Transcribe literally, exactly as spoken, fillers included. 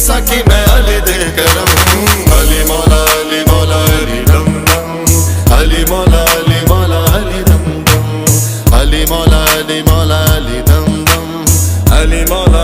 जैसा कि मैं अली दे करम। अली मौला अली मौला अली दम दम, अली मौला अली मौला अली दम दम, अली मौला अली मौला अली दम दम, अली मौला